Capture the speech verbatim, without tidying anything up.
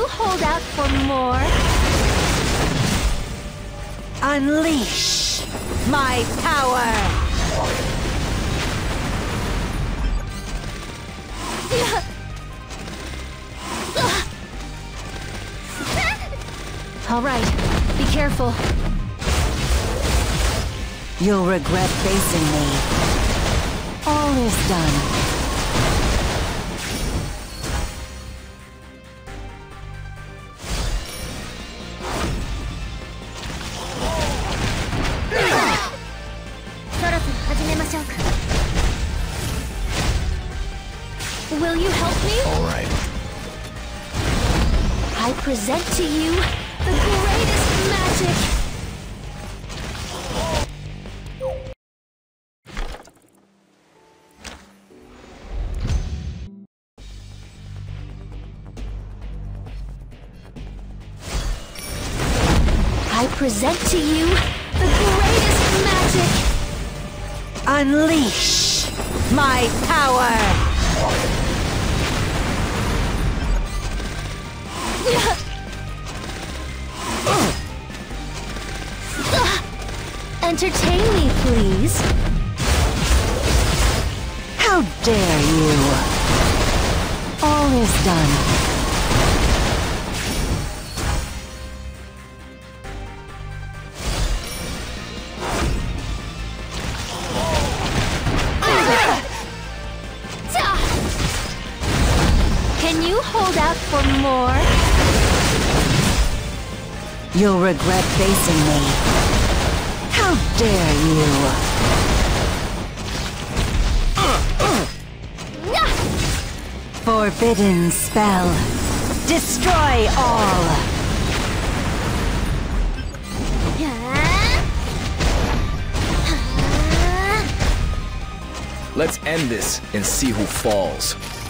you hold out for more? Unleash my power! All right, be careful. You'll regret facing me. All is done. Will you help me? All right. I present to you the greatest magic! I present to you the greatest magic! Unleash my power! Entertain me, please. How dare you! All is done. Can you hold out for more? You'll regret facing me. How dare you! Forbidden spell. Destroy all! Let's end this and see who falls.